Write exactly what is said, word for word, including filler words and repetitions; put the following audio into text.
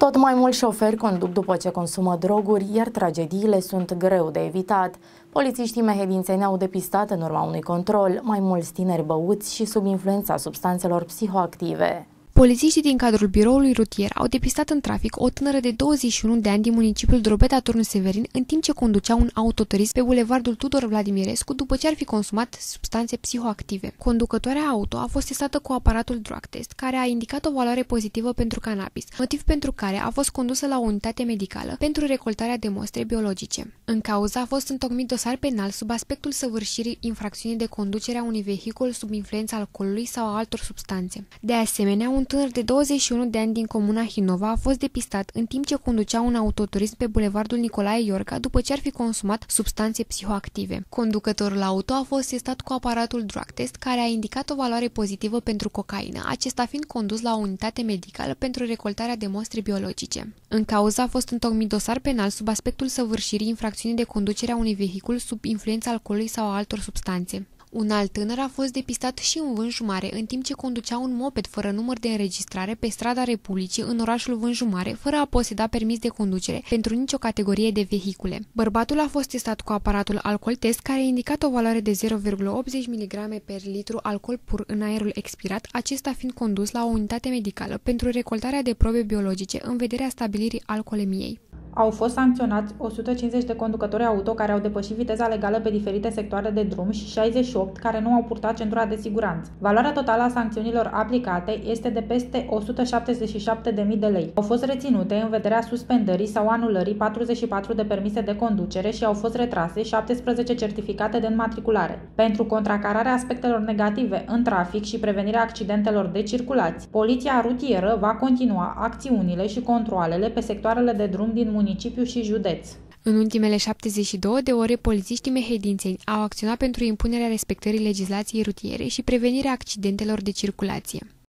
Tot mai mulți șoferi conduc după ce consumă droguri, iar tragediile sunt greu de evitat. Polițiștii mehedințeni au depistat în urma unui control mai mulți tineri băuți și sub influența substanțelor psihoactive. Polițiștii din cadrul biroului rutier au depistat în trafic o tânără de douăzeci și unu de ani din municipiul Drobeta Turnul Severin în timp ce conducea un autoturism pe bulevardul Tudor Vladimirescu după ce ar fi consumat substanțe psihoactive. Conducătoarea auto a fost testată cu aparatul drug test, care a indicat o valoare pozitivă pentru cannabis, motiv pentru care a fost condusă la o unitate medicală pentru recoltarea de mostre biologice. În cauză a fost întocmit dosar penal sub aspectul săvârșirii infracțiunii de conducere a unui vehicul sub influența alcoolului sau a altor substanțe. De asemenea, un tânăr de douăzeci și unu de ani din comuna Hinova a fost depistat în timp ce conducea un autoturism pe bulevardul Nicolae Iorga după ce ar fi consumat substanțe psihoactive. Conducătorul auto a fost testat cu aparatul drug test, care a indicat o valoare pozitivă pentru cocaină, acesta fiind condus la o unitate medicală pentru recoltarea de mostre biologice. În cauză a fost întocmit dosar penal sub aspectul săvârșirii infracțiunii de conducere a unui vehicul sub influența alcoolului sau a altor substanțe. Un alt tânăr a fost depistat și în Vânju Mare, în timp ce conducea un moped fără număr de înregistrare pe strada Republicii în orașul Vânju Mare, fără a poseda permis de conducere pentru nicio categorie de vehicule. Bărbatul a fost testat cu aparatul alcool test, care a indicat o valoare de zero virgulă optzeci miligrame per litru alcool pur în aerul expirat, acesta fiind condus la o unitate medicală pentru recoltarea de probe biologice în vederea stabilirii alcoolemiei. Au fost sancționați o sută cincizeci de conducători auto care au depășit viteza legală pe diferite sectoare de drum și șaizeci și opt care nu au purtat centura de siguranță. Valoarea totală a sancțiunilor aplicate este de peste o sută șaptezeci și șapte de mii de lei. Au fost reținute în vederea suspendării sau anulării patruzeci și patru de permise de conducere și au fost retrase șaptesprezece certificate de înmatriculare. Pentru contracararea aspectelor negative în trafic și prevenirea accidentelor de circulație, Poliția Rutieră va continua acțiunile și controalele pe sectoarele de drum din municipiu și județ. În ultimele șaptezeci și două de ore, polițiștii mehedințeni au acționat pentru impunerea respectării legislației rutiere și prevenirea accidentelor de circulație.